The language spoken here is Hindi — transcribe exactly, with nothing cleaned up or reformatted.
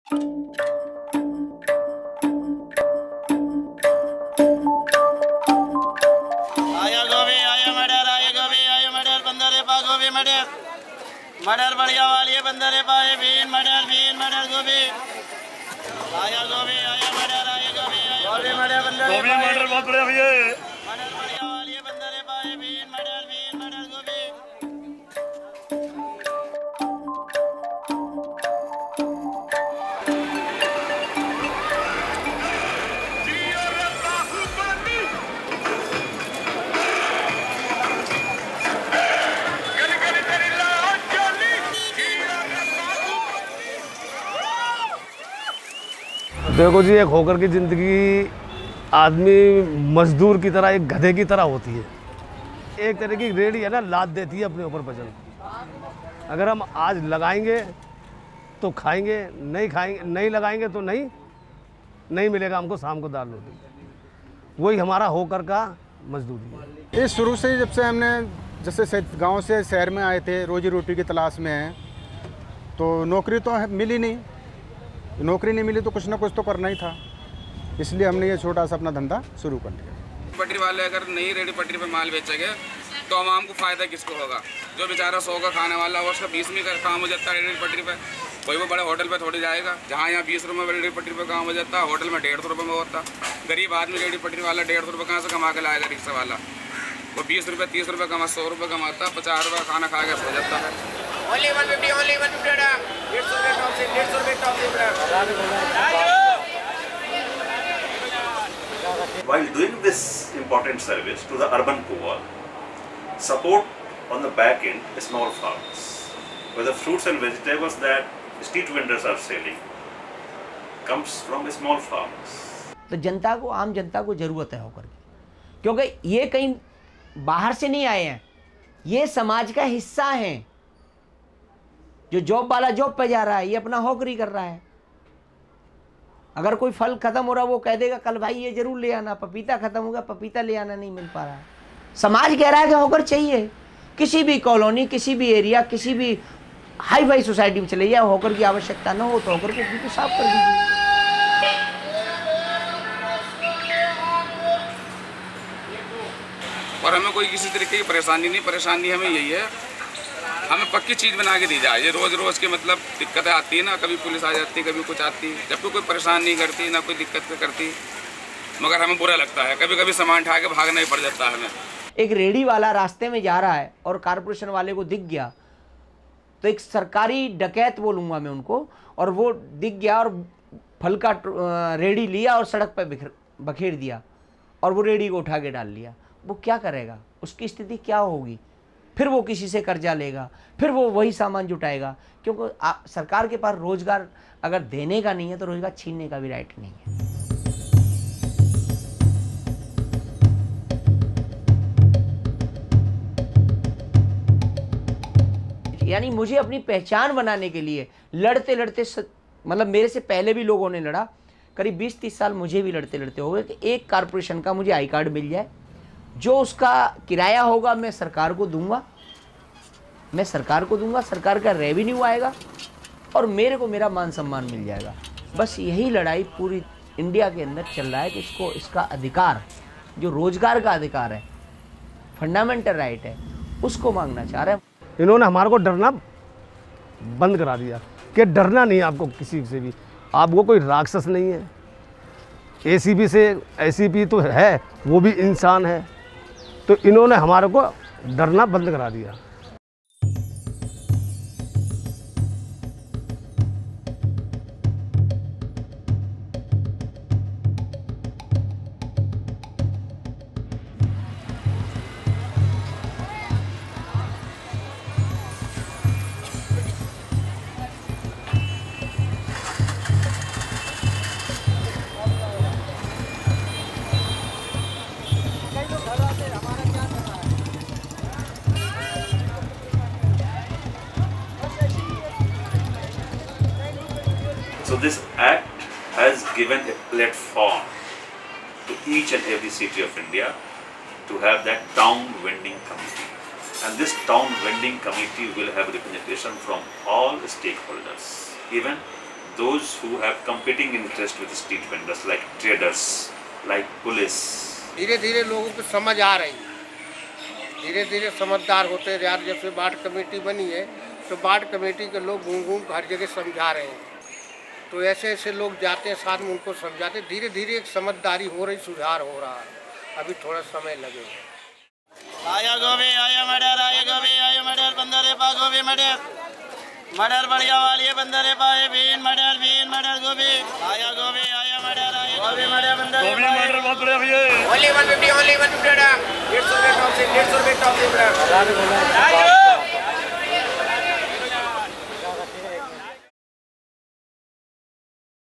आया गोभी, आया मटर, आया गोभी, आया मटर, बंदरे पा गोभी मटर, मटर बढ़िया वाली है, बंदरे पाए बीन मटर, बीन मटर गोभी, आया गोभी, आया मटर, आया गोभी, गोभी मटर, बंदरे गोभी मटर बहुत बढ़िया भैया, मटर बढ़िया वाली है, बंदरे पाए बीन मटर, बीन मटर गोभी। देखो जी, एक होकर की ज़िंदगी आदमी मजदूर की तरह, एक गधे की तरह होती है। एक तरह की रेडी है ना, लाद देती है अपने ऊपर वजन। अगर हम आज लगाएंगे तो खाएंगे, नहीं खाएंगे नहीं लगाएंगे तो नहीं नहीं मिलेगा हमको शाम को दाल रोटी। वही हमारा होकर का मजदूरी है। ये शुरू से ही जब से हमने जैसे गांव से शहर में आए थे, रोजी रोटी की तलाश में हैं, तो नौकरी तो मिली नहीं। नौकरी नहीं मिली तो कुछ ना कुछ तो करना ही था, इसलिए हमने ये छोटा सा अपना धंधा शुरू कर लिया। पटरी वाले अगर नहीं रेडी पटरी पे माल बेचेंगे तो आवाम को फ़ायदा किसको होगा? जो बेचारा सौ का खाने वाला है उसका बीस में का काम हो जाता है रेडी पटरी पे। कोई वो बड़े होटल पे थोड़ी जाएगा, जहाँ यहाँ बीस रुपये में रेडी पटरी पे काम हो जाता है, होटल में डेढ़ सौ रुपये में होता। गरीब आदमी रेडी पटरी वाला डेढ़ सौ रुपये कहाँ से कमा के लाएगा? रिक्शा वाला वो बीस रुपये तीस रुपये कमा सौ रुपये कमाता, पचास रुपये खाना खा के सो जाता है। Only one fifty, only one fifty, डेढ़ सौ रुपये टॉप से, डेढ़ सौ रुपये टॉप से। While doing this important service to the urban poor, support on the back end small farmers, where the fruits and vegetables that street vendors are selling comes from small farmers. तो जनता को, आम जनता को ज़रूरत है होकर के, क्योंकि ये कहीं बाहर से नहीं आए हैं, ये समाज का हिस्सा हैं। जो जॉब वाला जॉब पे जा रहा है, ये अपना हॉकरी कर रहा है। अगर कोई फल खत्म हो रहा, वो कह देगा कल भाई ये जरूर ले आना। पपीता खत्म हो गया, पपीता ले आना नहीं मिल पा रहा है। समाज कह रहा है कि हॉकर चाहिए। किसी भी कॉलोनी, किसी भी एरिया, किसी भी हाई फाई सोसाइटी में चले जाए, हॉकर की आवश्यकता ना हो तो हॉकर को बिल्कुल साफ कर दीजिए। और हमें कोई किसी तरीके की परेशानी नहीं, परेशानी हमें यही है, हमें पक्की चीज़ बना के दी जाए। ये रोज़ रोज़ के मतलब दिक्कतें आती है ना, कभी पुलिस आ जाती है, कभी कुछ आती है, जबकि कोई परेशान नहीं करती, ना कोई दिक्कत करती, मगर हमें बुरा लगता है। कभी कभी सामान उठा के भागना ही पड़ जाता है हमें। एक रेडी वाला रास्ते में जा रहा है और कारपोरेशन वाले को दिख गया, तो एक सरकारी डकैत बोलूँगा मैं उनको, और वो दिख गया और फल का रेडी लिया और सड़क पर बिखर बखेर दिया और वो रेडी को उठा के डाल लिया। वो क्या करेगा? उसकी स्थिति क्या होगी? फिर वो किसी से कर्जा लेगा, फिर वो वही सामान जुटाएगा, क्योंकि आ, सरकार के पास रोजगार अगर देने का नहीं है तो रोजगार छीनने का भी राइट नहीं है। यानी मुझे अपनी पहचान बनाने के लिए लड़ते लड़ते, मतलब मेरे से पहले भी लोगों ने लड़ा, करीब बीस तीस साल मुझे भी लड़ते लड़ते हो गए कि एक कारपोरेशन का मुझे आई कार्ड मिल जाए, जो उसका किराया होगा मैं सरकार को दूंगा, मैं सरकार को दूंगा, सरकार का रेवेन्यू आएगा और मेरे को मेरा मान सम्मान मिल जाएगा। बस यही लड़ाई पूरी इंडिया के अंदर चल रहा है कि इसको, इसका अधिकार, जो रोजगार का अधिकार है, फंडामेंटल राइट है, उसको मांगना चाह रहे हैं। इन्होंने हमारे को डरना बंद करा दिया कि डरना नहीं आपको किसी से भी, आपको कोई राक्षस नहीं है। एसीपी से, एसीपी तो है, वो भी इंसान है, तो इन्होंने हमारे को डरना बंद करा दिया। So this act has given a platform to each and every city of India to have that town vending committee, and this town vending committee will have representation from all stakeholders, even those who have competing interest with street vendors like traders, like police. धीरे धीरे लोगों को समझ आ रही है, धीरे धीरे समझदार होते जा रहे। जब से वार्ड कमेटी बनी है तो वार्ड कमेटी के लोग घूम घूम हर जगह समझा रहे हैं, तो ऐसे ऐसे लोग जाते हैं साथ में उनको समझाते, धीरे धीरे एक समझदारी हो रही, सुधार हो रहा है। अभी थोड़ा समय लगेगा। आया गोभी आया मटर आया गोभी आया मटर बंदरे पा गोभी मटर मटर बढ़िया वाली है बंदरे पाए बीन मटर बीन मटर गोभी आया गोभी आया मटर आया गोभी मटर बंदरे गोभी मटर बहुत बढ़िया भैया only one fifty only one fifty डेढ़ सौ रुपये टॉप से डेढ़ सौ रुपये टॉप से